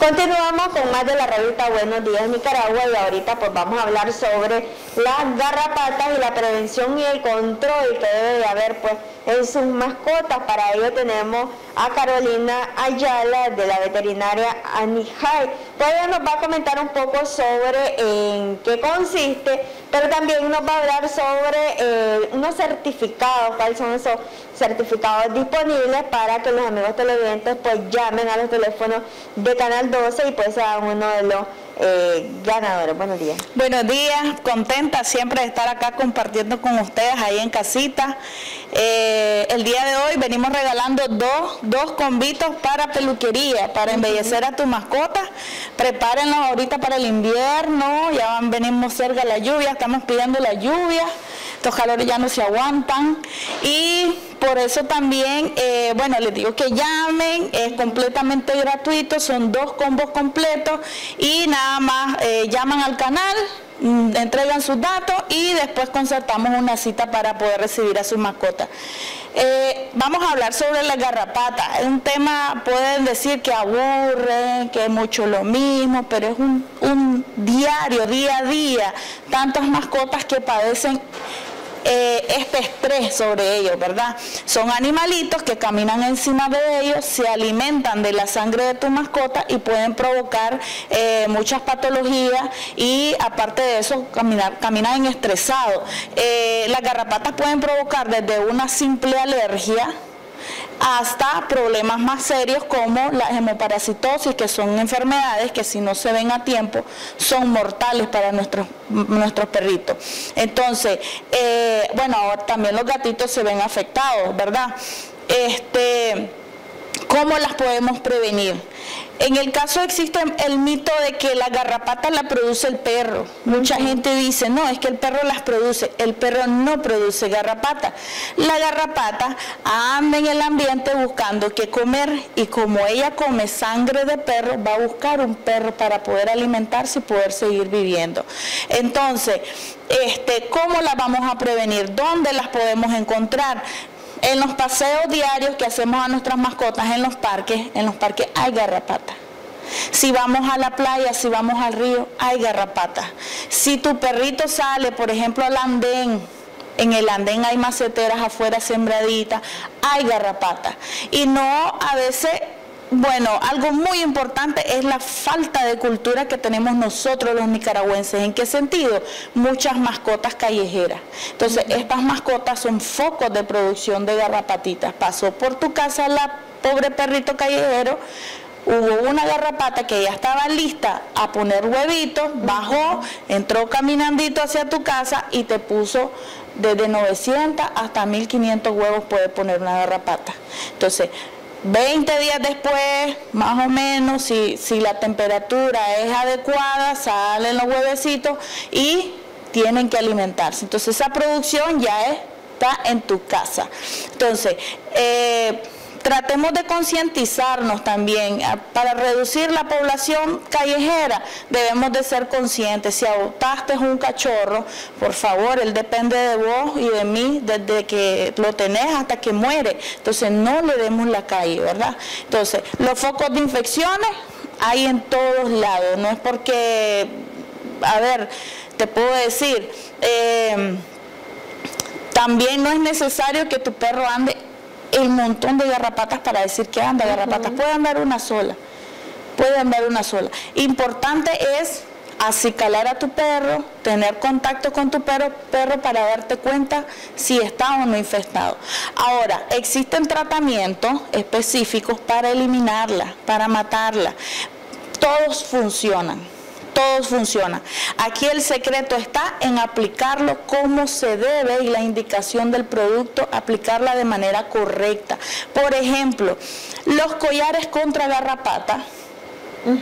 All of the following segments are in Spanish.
Continuamos con más de la revista Buenos Días Nicaragua y ahorita pues vamos a hablar sobre las garrapatas y la prevención y el control que debe de haber pues en sus mascotas. Para ello tenemos a Carolina Ayala de la veterinaria Anijay. Pues ella nos va a comentar un poco sobre en qué consiste, pero también nos va a hablar sobre unos certificados, cuáles son esos certificados disponibles para que los amigos televidentes pues llamen a los teléfonos de Canal 12 y pues sean uno de los ganadores. Buenos días. Buenos días, contenta siempre de estar acá compartiendo con ustedes ahí en casita. El día de hoy venimos regalando dos combitos para peluquería, para embellecer a tu mascota. Prepárenlos ahorita para el invierno, ya venimos cerca de la lluvia, estamos pidiendo la lluvia, estos calores ya no se aguantan y por eso también, bueno, les digo que llamen, es completamente gratuito, son 2 combos completos y nada más llaman al canal, entregan sus datos y después concertamos una cita para poder recibir a su mascota. Vamos a hablar sobre la garrapata. Es un tema, pueden decir que aburre, que es mucho lo mismo, pero es un diario, día a día, tantas mascotas que padecen este estrés sobre ellos, ¿verdad? Son animalitos que caminan encima de ellos, se alimentan de la sangre de tu mascota y pueden provocar muchas patologías y aparte de eso caminan estresados. Las garrapatas pueden provocar desde una simple alergia hasta problemas más serios como la hemoparasitosis, que son enfermedades que si no se ven a tiempo son mortales para nuestros perritos. Entonces, bueno, ahora también los gatitos se ven afectados, ¿verdad? ¿Cómo las podemos prevenir? En el caso existe el mito de que la garrapata la produce el perro. Mucha gente dice, no, es que el perro las produce. El perro no produce garrapata. La garrapata anda en el ambiente buscando qué comer y como ella come sangre de perro, va a buscar un perro para poder alimentarse y poder seguir viviendo. Entonces, ¿cómo las vamos a prevenir? ¿Dónde las podemos encontrar? En los paseos diarios que hacemos a nuestras mascotas en los parques hay garrapatas. Si vamos a la playa, si vamos al río, hay garrapatas. Si tu perrito sale, por ejemplo, al andén, en el andén hay maceteras afuera sembraditas, hay garrapatas. Y no, a veces, bueno, algo muy importante es la falta de cultura que tenemos nosotros los nicaragüenses. ¿En qué sentido? Muchas mascotas callejeras. Entonces, estas mascotas son focos de producción de garrapatitas. Pasó por tu casa la pobre perrito callejero, hubo una garrapata que ya estaba lista a poner huevitos, bajó, entró caminandito hacia tu casa y te puso desde 900 hasta 1500 huevos puede poner una garrapata. Entonces, 20 días después, más o menos, si la temperatura es adecuada, salen los huevecitos y tienen que alimentarse. Entonces, esa producción ya está en tu casa. Entonces, tratemos de concientizarnos también. Para reducir la población callejera debemos de ser conscientes. Si adoptaste un cachorro, por favor, él depende de vos y de mí desde que lo tenés hasta que muere. Entonces no le demos la calle, ¿verdad? Entonces los focos de infecciones hay en todos lados. No es porque, a ver, te puedo decir, también no es necesario que tu perro ande el montón de garrapatas para decir que anda garrapatas. Puede andar una sola, Importante es acicalar a tu perro, tener contacto con tu perro para darte cuenta si está o no infestado. Ahora, existen tratamientos específicos para eliminarla, para matarla. Todos funcionan. Aquí el secreto está en aplicarlo como se debe y la indicación del producto, aplicarla de manera correcta. Por ejemplo, los collares contra garrapata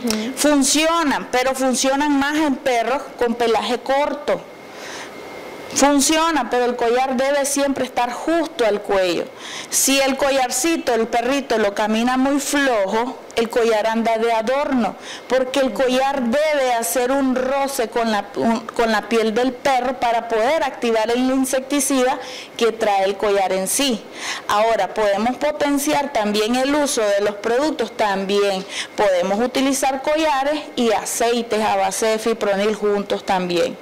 funcionan, pero funcionan más en perros con pelaje corto. Funciona, pero el collar debe siempre estar justo al cuello. Si el collarcito, el perrito lo camina muy flojo, el collar anda de adorno, porque el collar debe hacer un roce con la piel del perro para poder activar el insecticida que trae el collar en sí. Ahora, podemos potenciar también el uso de los productos, también podemos utilizar collares y aceites a base de fipronil juntos también.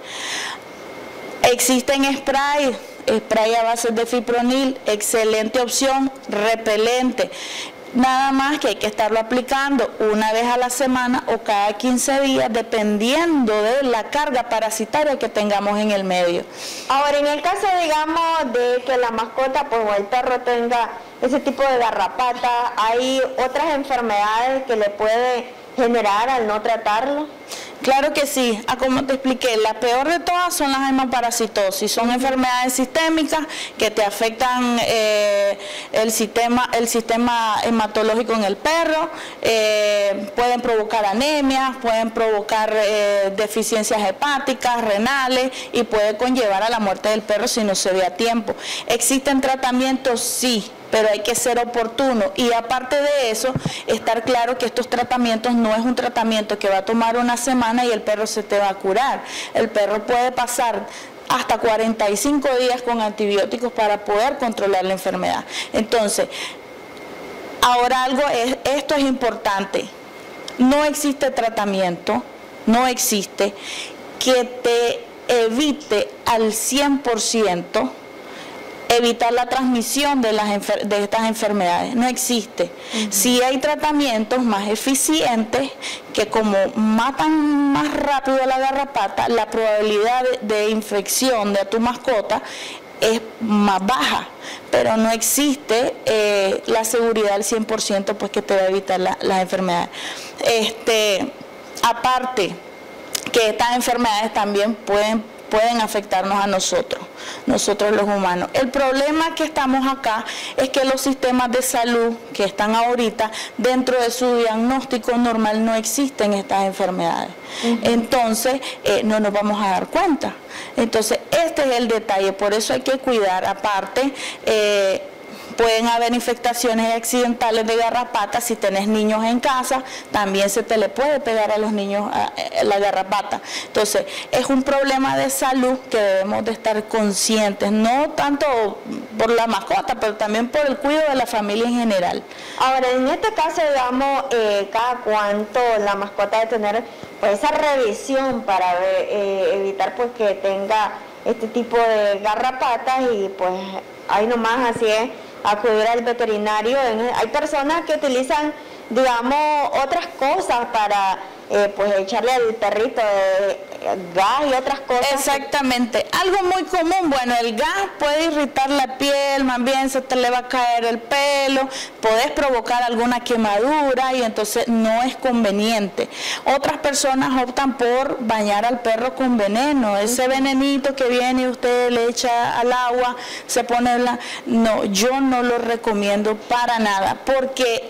Existen spray a base de fipronil, excelente opción, repelente. Nada más que hay que estarlo aplicando una vez a la semana o cada 15 días, dependiendo de la carga parasitaria que tengamos en el medio. Ahora, en el caso, digamos, de que la mascota pues, o el perro tenga ese tipo de garrapata, ¿hay otras enfermedades que le puede generar al no tratarlo? Claro que sí, como te expliqué, la peor de todas son las hemaparasitosis, son enfermedades sistémicas que te afectan el sistema hematológico en el perro, pueden provocar anemias, pueden provocar deficiencias hepáticas, renales y puede conllevar a la muerte del perro si no se ve a tiempo. ¿Existen tratamientos? Sí, pero hay que ser oportuno y aparte de eso, estar claro que estos tratamientos no es un tratamiento que va a tomar una semana y el perro se te va a curar. El perro puede pasar hasta 45 días con antibióticos para poder controlar la enfermedad. Entonces, ahora esto es importante, no existe tratamiento, no existe que te evite al 100% evitar la transmisión de estas enfermedades, no existe. Sí hay tratamientos más eficientes que como matan más rápido la garrapata, la probabilidad de infección de tu mascota es más baja, pero no existe la seguridad al 100% pues que te va a evitar las enfermedades. Aparte que estas enfermedades también pueden afectarnos a nosotros los humanos. El problema que estamos acá es que los sistemas de salud que están ahorita, dentro de su diagnóstico normal no existen estas enfermedades. Entonces, no nos vamos a dar cuenta. Entonces, este es el detalle, por eso hay que cuidar. Aparte, pueden haber infectaciones accidentales de garrapata. Si tenés niños en casa, también se te le puede pegar a los niños la garrapata. Entonces, es un problema de salud que debemos de estar conscientes, no tanto por la mascota, pero también por el cuidado de la familia en general. Ahora, en este caso, digamos, cada cuánto la mascota debe tener pues, esa revisión para evitar pues que tenga este tipo de garrapatas y pues ahí nomás así es, acudir al veterinario. Hay personas que utilizan, digamos, otras cosas para pues echarle al perrito gas y otras cosas. Exactamente. Algo muy común, bueno, el gas puede irritar la piel, más bien se te le va a caer el pelo, podés provocar alguna quemadura y entonces no es conveniente. Otras personas optan por bañar al perro con veneno, ese venenito que viene y usted le echa al agua, se pone no, yo no lo recomiendo para nada, porque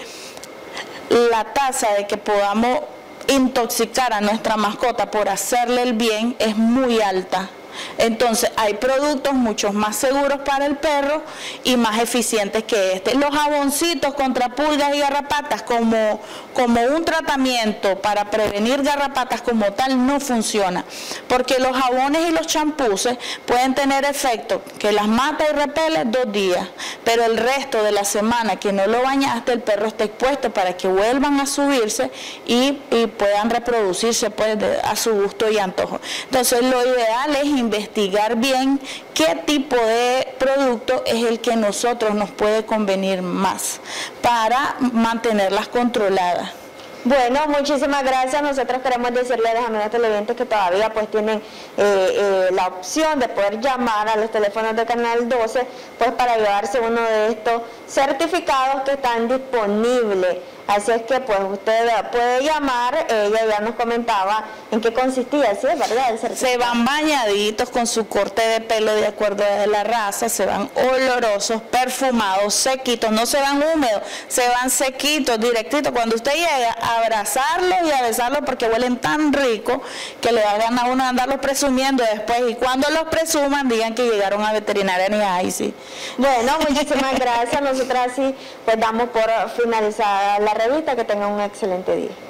la tasa de que podamos intoxicar a nuestra mascota por hacerle el bien es muy alta. Entonces hay productos mucho más seguros para el perro y más eficientes que este. Los jaboncitos contra pulgas y garrapatas como un tratamiento para prevenir garrapatas como tal no funciona, porque los jabones y los champuses pueden tener efecto que las mata y repele 2 días, pero el resto de la semana que no lo bañaste, el perro está expuesto para que vuelvan a subirse y puedan reproducirse pues a su gusto y antojo. Entonces lo ideal es investigar bien qué tipo de producto es el que nosotros nos puede convenir más para mantenerlas controladas. Bueno, muchísimas gracias. Nosotros queremos decirle a los amigos televidentes que todavía pues tienen la opción de poder llamar a los teléfonos de Canal 12 pues para llevarse uno de estos certificados que están disponibles Así es que pues usted puede llamar, ella ya nos comentaba en qué consistía, ¿sí es verdad? El certificado. Se van bañaditos con su corte de pelo de acuerdo a la raza, se van olorosos, perfumados, sequitos, no se van húmedos, se van sequitos, directitos. Cuando usted llega a abrazarlos y a besarlos porque huelen tan rico que le da ganas a uno de andarlos presumiendo después, y cuando los presuman digan que llegaron a veterinaria ni ahí sí. Bueno, muchísimas gracias. Nosotras sí pues damos por finalizada la revista. Que tengan un excelente día.